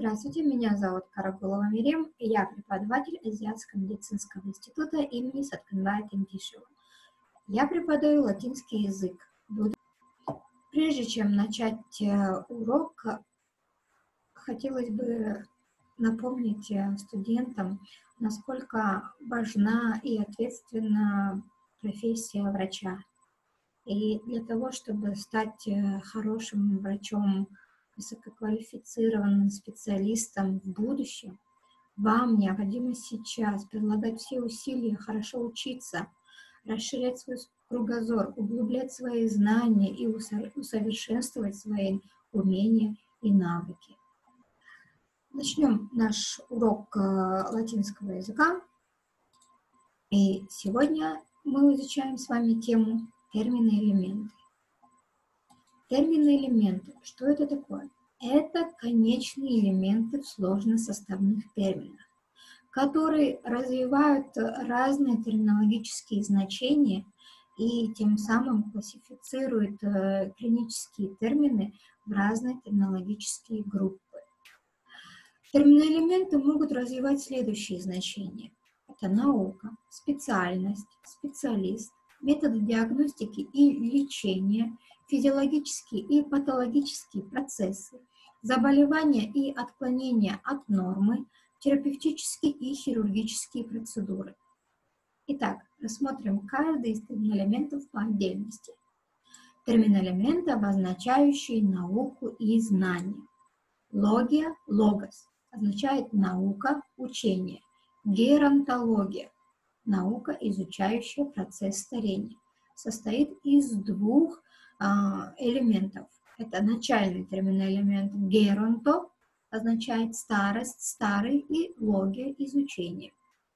Здравствуйте, меня зовут Карагулова Мирем, и я преподаватель Азиатского медицинского института имени Сатканбая Тengишева. Я преподаю латинский язык. Прежде чем начать урок, хотелось бы напомнить студентам, насколько важна и ответственна профессия врача. И для того, чтобы стать хорошим врачом, высококвалифицированным специалистом в будущем, вам необходимо сейчас прилагать все усилия, хорошо учиться, расширять свой кругозор, углублять свои знания и усовершенствовать свои умения и навыки. Начнем наш урок латинского языка. И сегодня мы изучаем с вами тему термины-элементы. Термины-элементы. Что это такое? Это конечные элементы в сложносоставных терминах, которые развивают разные терминологические значения и тем самым классифицируют клинические термины в разные терминологические группы. Термины-элементы могут развивать следующие значения. Это наука, специальность, специалист, методы диагностики и лечения, физиологические и патологические процессы, заболевания и отклонения от нормы, терапевтические и хирургические процедуры. Итак, рассмотрим каждый из терминэлементов по отдельности. Терминэлементы, обозначающие науку и знания. Логия, логос, означает наука, учение. Геронтология, наука, изучающая процесс старения, состоит из двух элементов. Это начальный терминэлемент геронто, означает старость, старый, и логия, изучение.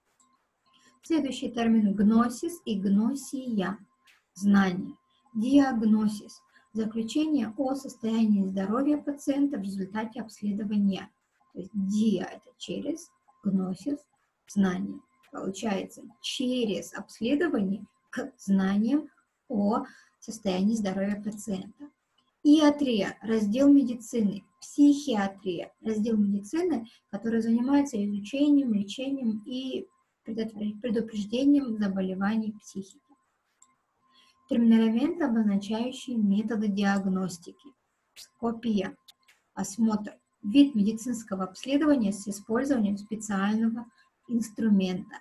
Следующий термин гносис и гносия, знание. Диагносис, заключение о состоянии здоровья пациента в результате обследования. То есть диа – это через, гносис – знание. Получается, через обследование к знаниям о состоянии здоровья пациента. Иатрия – раздел медицины. Психиатрия – раздел медицины, который занимается изучением, лечением и предупреждением заболеваний психики. Терминэлементы, обозначающие методы диагностики. Скопия – осмотр. Вид медицинского обследования с использованием специального инструмента.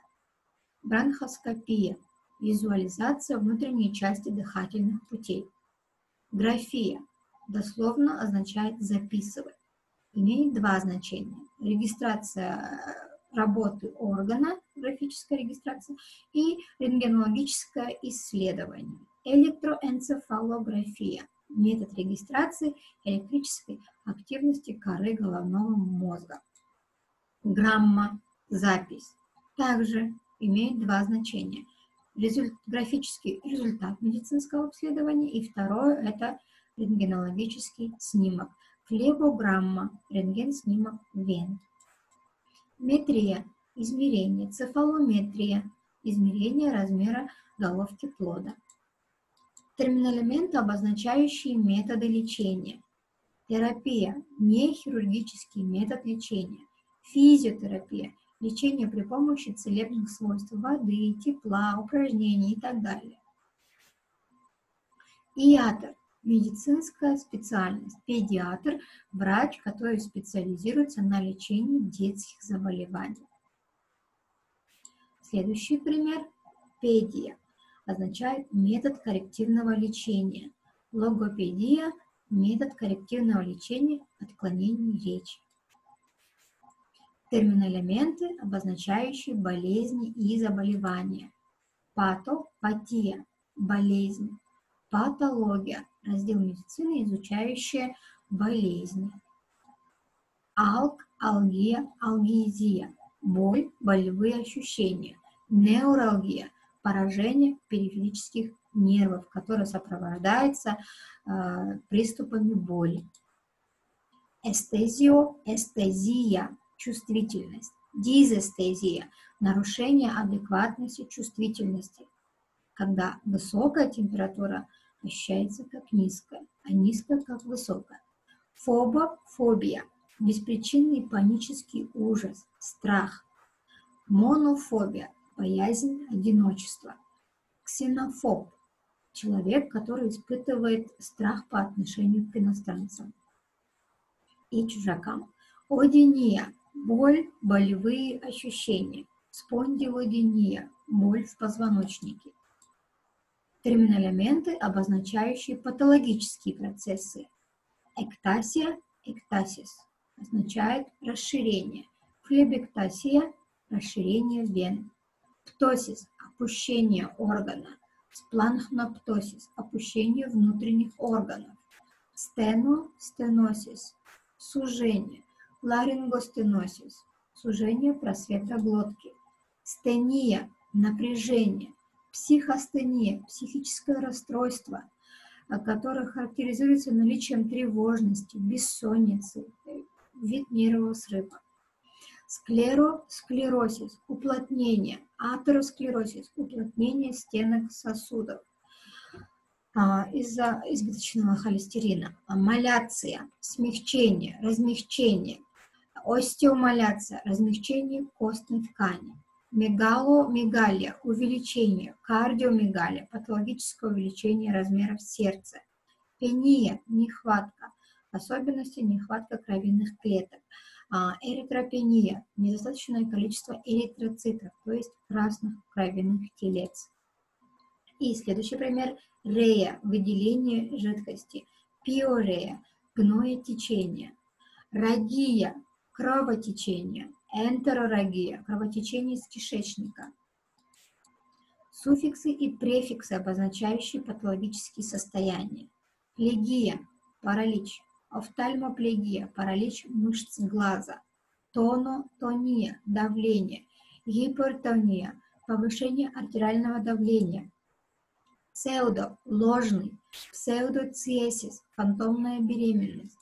Бронхоскопия – визуализация внутренней части дыхательных путей. Графия – дословно означает записывать. Имеет два значения. Регистрация работы органа, графическая регистрация, и рентгенологическое исследование. Электроэнцефалография – метод регистрации электрической активности коры головного мозга. Грамма – запись. Также имеет два значения. Графический результат медицинского обследования, и второе – это рентгенологический снимок. Флебограмма – рентген-снимок вен. Метрия – измерение. Цефалометрия – измерение размера головки плода. Терминэлементы, обозначающие методы лечения. Терапия – нехирургический метод лечения. Физиотерапия – лечение при помощи целебных свойств воды, тепла, упражнений и так далее. Иатр – медицинская специальность. Педиатр – врач, который специализируется на лечении детских заболеваний. Следующий пример – педия. Означает метод коррективного лечения. Логопедия – метод коррективного лечения отклонений речи. Терминэлементы, обозначающие болезни и заболевания. Патопатия – болезнь. Патология – раздел медицины, изучающая болезни. Алгия, алгезия – боль, болевые ощущения. Невралгия – поражение периферических нервов, которое сопровождается приступами боли. Эстезио, эстезия – чувствительность. Дизэстезия – нарушение адекватности чувствительности, когда высокая температура ощущается как низкая, а низкая как высокая. Фобофобия беспричинный панический ужас, страх. Монофобия, боязнь одиночества. Ксенофоб, человек, который испытывает страх по отношению к иностранцам и чужакам. Одиния, боль, болевые ощущения. Спондилодиния, боль в позвоночнике. Терминэлементы, обозначающие патологические процессы. Эктасия, эктасис, означает расширение. Флебектасия, расширение вен. Птосис, опущение органа. Спланхноптосис, опущение внутренних органов. Стено, стеносис, сужение. Ларингостеносис, сужение просвета глотки. Стения, напряжение. Психостения, психическое расстройство, которое характеризуется наличием тревожности, бессонницы, вид нервового срыва. Склеросис, уплотнение. Атеросклерозис, уплотнение стенок сосудов из-за избыточного холестерина. Маляция, смягчение, размягчение. Остеомаляция, размягчение костной ткани. Мегалия, увеличение. Кардиомегалия, патологическое увеличение размеров сердца. Пения, нехватка, особенности нехватка кровяных клеток. Эритропения, недостаточное количество эритроцитов, то есть красных кровяных телец. И следующий пример – рея, выделение жидкости. Пиорея, гноетечение. Рагия, кровотечение. Энтерорагия, кровотечение из кишечника. Суффиксы и префиксы, обозначающие патологические состояния. Плегия, паралич. Офтальмоплегия, паралич мышц глаза. Тонотония, давление. Гипертония, повышение артериального давления. Псевдо, ложный. Псевдоциесис, фантомная беременность.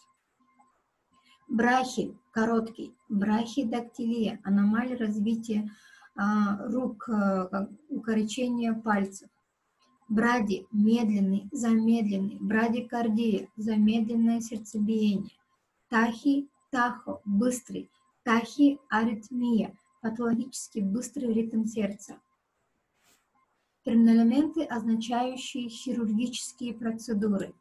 Брахи, короткий. Брахидактилия, аномалия развития рук, укорочение пальцев. Бради, медленный, замедленный. Брадикардия, замедленное сердцебиение. Тахи, тахо, быстрый. Тахи, аритмия, патологически быстрый ритм сердца. Терминэлементы, означающие хирургические процедуры.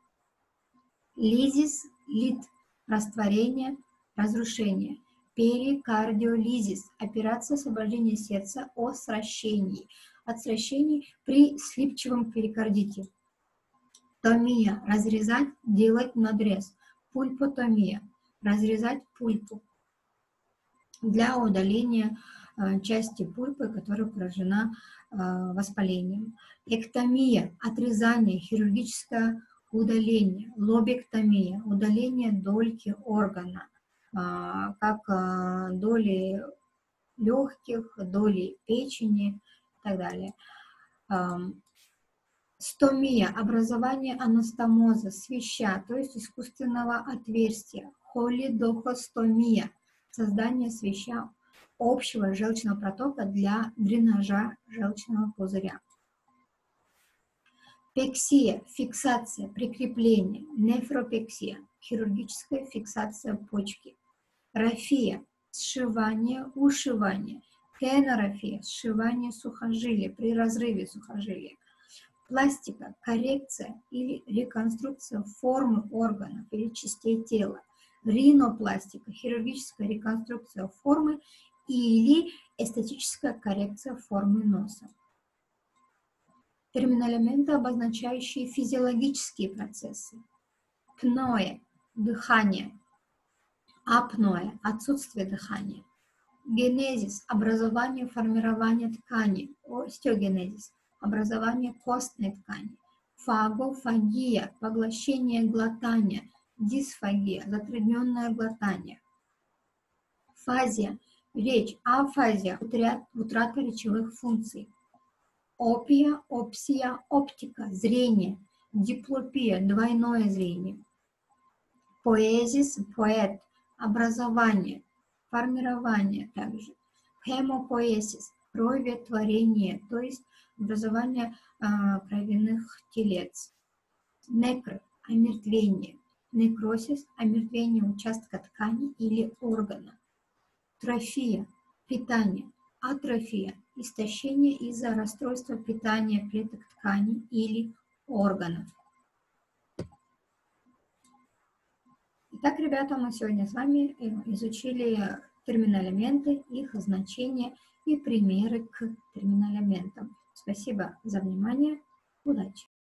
Лизис, лит, растворение, разрушение. Перикардиолизис, операция освобождения сердца от сращений при слипчивом перикардите. Томия, разрезать, делать надрез. Пульпотомия, разрезать пульпу для удаления части пульпы, которая поражена воспалением. Эктомия, отрезание, хирургическое удаление. Лобектомия, удаление дольки органа, как доли легких, доли печени и так далее. Стомия, образование анастомоза, свища, то есть искусственного отверстия. Холидохостомия, создание свища общего желчного протока для дренажа желчного пузыря. Пексия, фиксация, прикрепление. Нефропексия, хирургическая фиксация почки. Рафия, сшивание, ушивание. Тенорафия, сшивание сухожилия при разрыве сухожилия. Пластика, коррекция или реконструкция формы органов или частей тела. Ринопластика, хирургическая реконструкция формы или эстетическая коррекция формы носа. Терминэлементы, обозначающие физиологические процессы. Пноэ, дыхание. Апноэ, отсутствие дыхания. Генезис, образование, формирование ткани. Остеогенезис, образование костной ткани. Фагофагия, поглощение, глотание. Дисфагия, затрудненное глотание. Фазия, речь. Афазия, утрата речевых функций. Опия, опсия, оптика, зрение. Диплопия, двойное зрение. Поэзис, поэт, образование, формирование также. Хемопоэсис, кроветворение, то есть образование кровяных телец. Некр, омертвение. некросис, омертвение участка ткани или органа. Трофия, питание, атрофия, истощение из-за расстройства питания клеток ткани или органов. Итак, ребята, мы сегодня с вами изучили терминэлементы, их значения и примеры к терминэлементам. Спасибо за внимание. Удачи!